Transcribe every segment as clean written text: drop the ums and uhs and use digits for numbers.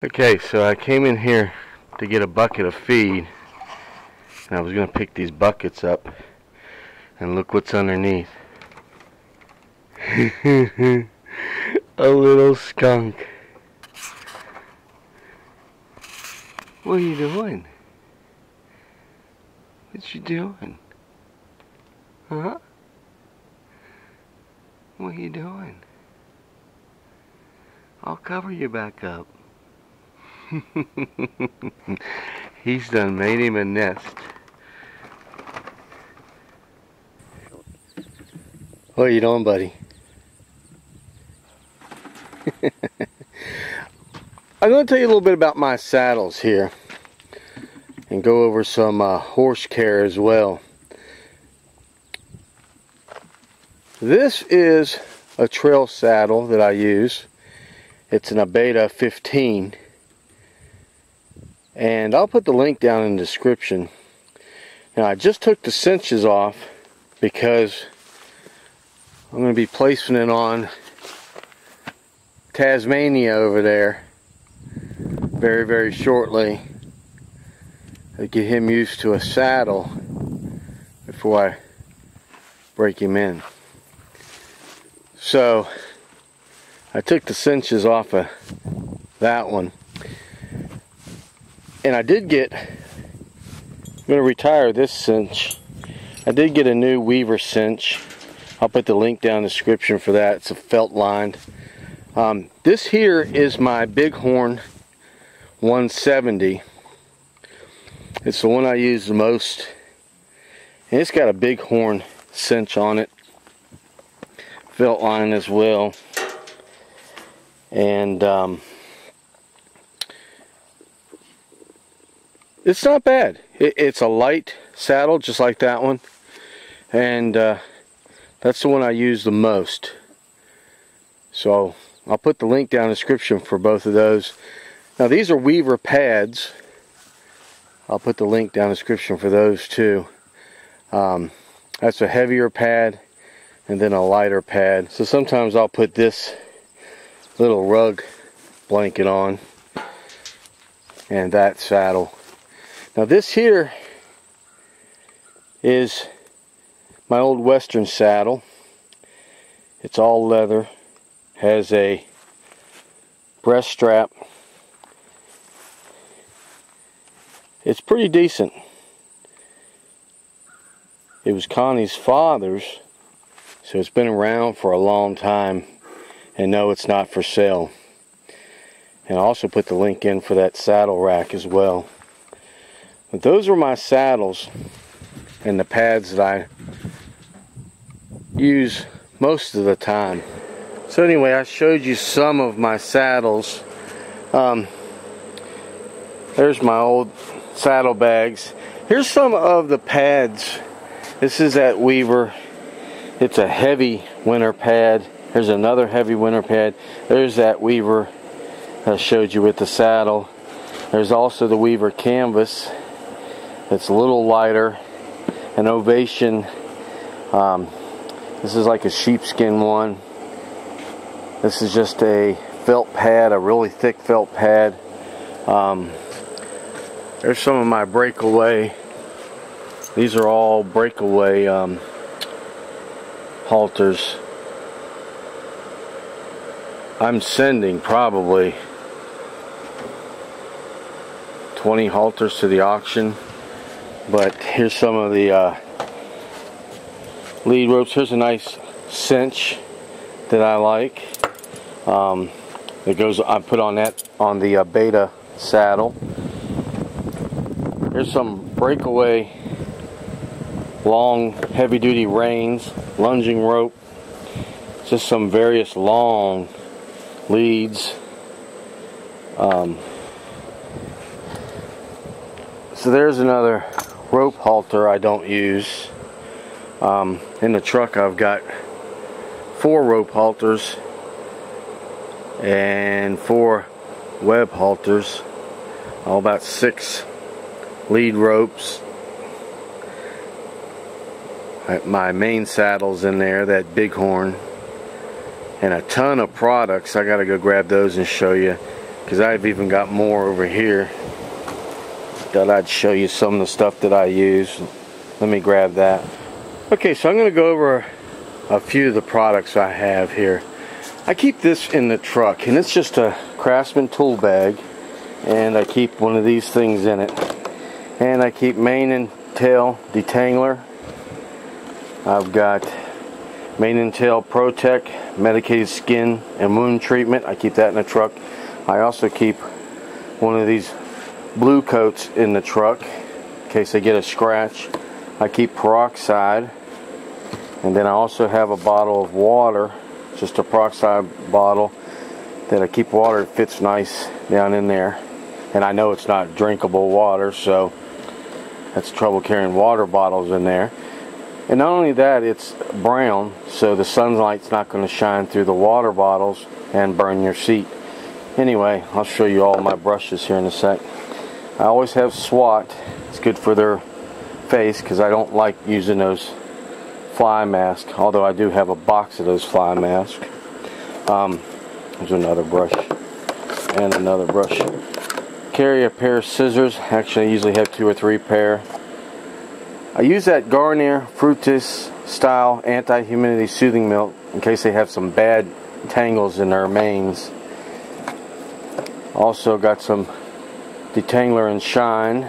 Okay, so I came in here to get a bucket of feed, and I was going to pick these buckets up, and look what's underneath. A little skunk. What are you doing? What you doing? Huh? What are you doing? I'll cover you back up. He's done made him a nest. What are you doing, buddy? I'm going to tell you a little bit about my saddles here and go over some horse care as well. This is a trail saddle that I use. It's an Abeta 15, and I'll put the link down in the description. Now, I just took the cinches off because I'm going to be placing it on Tasmania over there very, very shortly to get him used to a saddle before I break him in. So I took the cinches off of that one, and I did get, I'm going to retire this cinch. I did get a new Weaver cinch. I'll put the link down in the description for that. It's a felt lined. This here is my Bighorn 170. It's the one I use the most, and it's got a Bighorn cinch on it, felt line as well, and it's not bad. It's a light saddle just like that one, and that's the one I use the most. So I'll put the link down in the description for both of those. Now, these are Weaver pads. I'll put the link down in the description for those too. That's a heavier pad and then a lighter pad. So sometimes I'll put this little rug blanket on and that saddle. Now, this here is my old Western saddle. It's all leather, has a breast strap. It's pretty decent. It was Connie's father's, so it's been around for a long time, and no, it's not for sale. And I also put the link in for that saddle rack as well. But those are my saddles and the pads that I use most of the time. So anyway, I showed you some of my saddles. There's my old saddlebags. Here's some of the pads. This is that Weaver. It's a heavy winter pad. There's another heavy winter pad. There's that Weaver I showed you with the saddle. There's also the Weaver canvas. It's a little lighter. An Ovation. This is like a sheepskin one. This is just a felt pad, a really thick felt pad. There's some of my breakaway. These are all breakaway halters. I'm sending probably 20 halters to the auction. But here's some of the lead ropes. Here's a nice cinch that I like. It goes. I put on that on the Abeta saddle. Here's some breakaway long heavy-duty reins, lunging rope. Just some various long leads. So there's another rope halter I don't use. In the truck I've got 4 rope halters and 4 web halters, all about 6 lead ropes. My main saddle's in there, that Bighorn, and a ton of products. I gotta go grab those and show you. because I've even got more over here. Thought I'd show you some of the stuff that I use. Let me grab that. Okay, so I'm going to go over a few of the products I have here. I keep this in the truck, and it's just a Craftsman tool bag, and I keep one of these things in it. And I keep mane and tail detangler. I've got mane and tail Protect medicated skin and wound treatment. I keep that in the truck. I also keep one of these blue coats in the truck in case I get a scratch. I keep peroxide, and then I also have a bottle of water, just a peroxide bottle that I keep water. It fits nice down in there, and I know it's not drinkable water, so that's trouble carrying water bottles in there. And not only that, it's brown, so the sunlight's not going to shine through the water bottles and burn your seat. Anyway, I'll show you all my brushes here in a sec. I always have SWAT. It's good for their face because I don't like using those fly masks, although I do have a box of those fly masks. There's another brush and another brush. Carry a pair of scissors. Actually, I usually have 2 or 3 pair. I use that Garnier Fructis style anti-humidity soothing milk in case they have some bad tangles in their manes. Also got some detangler and shine,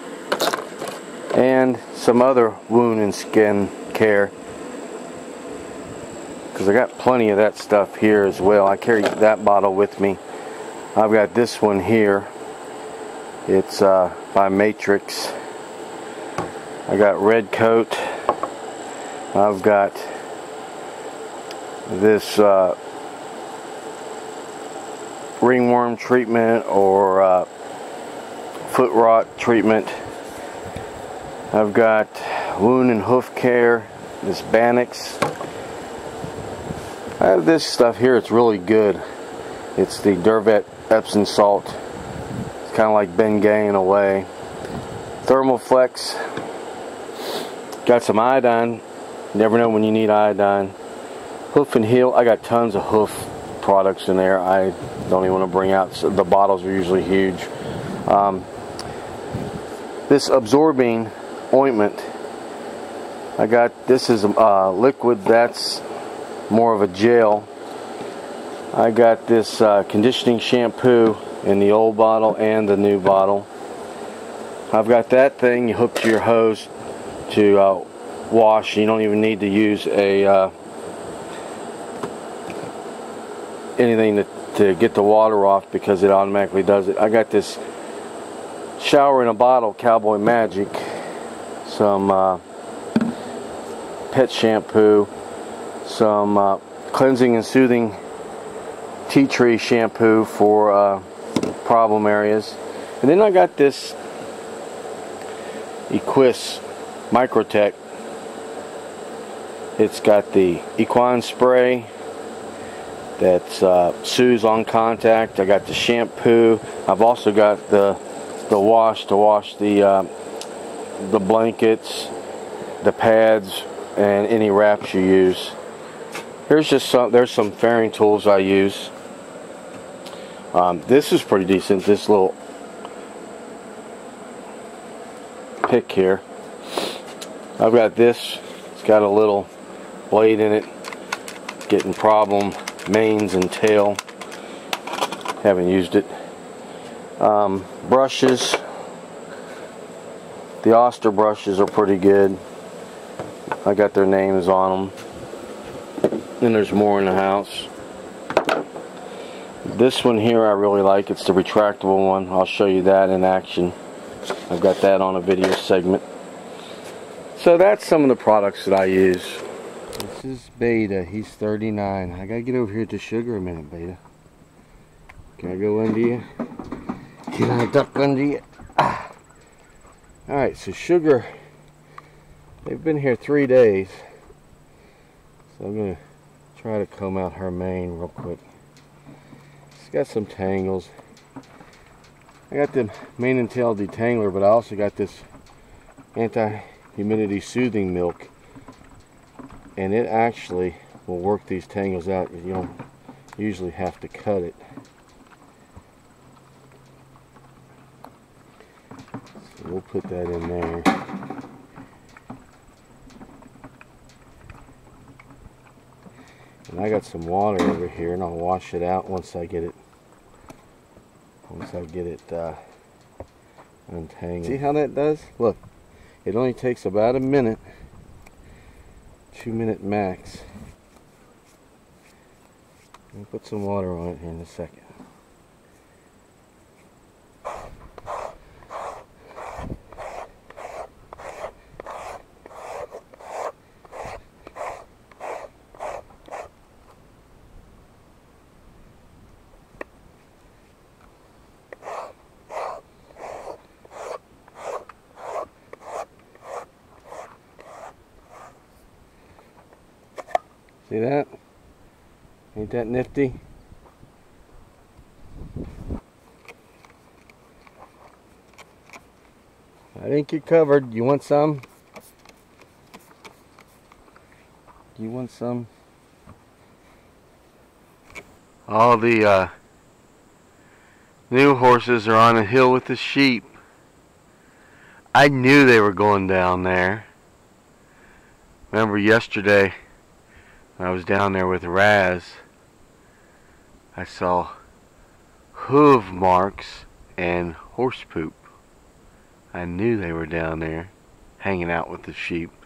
and some other wound and skin care, because I got plenty of that stuff here as well. I carry that bottle with me. I've got this one here. It's by Matrix. I got red coat. I've got this ringworm treatment or foot rot treatment. I've got wound and hoof care, this Banix. I have this stuff here. It's really good. It's the Dervet Epsom salt. It's kind of like Bengay in a way. Thermoflex. Got some iodine. Never know when you need iodine. Hoof and heel. I got tons of hoof products in there. I don't even want to bring out. So the bottles are usually huge. This absorbing ointment. I got, this is liquid. That's more of a gel. I got this conditioning shampoo in the old bottle and the new bottle. I've got that thing you hook to your hose to wash. You don't even need to use a anything to get the water off because it automatically does it. I got this shower in a bottle, Cowboy Magic, some pet shampoo, some cleansing and soothing tea tree shampoo for problem areas, and then I got this Equis Microtech. It's got the equine spray that's soothes on contact. I got the shampoo. I've also got the wash to wash the blankets, the pads, and any wraps you use. There's some fairing tools I use. This is pretty decent. This little pick here. I've got this. It's got a little blade in it. Getting problem manes and tail. Haven't used it. Brushes. The Oster brushes are pretty good. I got their names on them. Then there's more in the house. This one here I really like. It's the retractable one. I'll show you that in action. I've got that on a video segment. So that's some of the products that I use. This is Beta. He's 39. I gotta get over here to Sugar a minute, Beta. Can I go under you? Can I duck under you? Ah. Alright, so Sugar, they've been here 3 days. So I'm gonna try to comb out her mane real quick. It's got some tangles. I got the mane and tail detangler, but I also got this anti-humidity soothing milk, and it actually will work these tangles out. You don't usually have to cut it. So we'll put that in there. And I got some water over here, and I'll wash it out once I get it untangled. See how that does? Look, it only takes about a minute, 2-minute max. I'll put some water on it here in a second. See that? Ain't that nifty? I think you're covered. You want some? You want some? All the new horses are on a hill with the sheep. I knew they were going down there. Remember yesterday when I was down there with Raz, I saw hoof marks and horse poop. I knew they were down there hanging out with the sheep.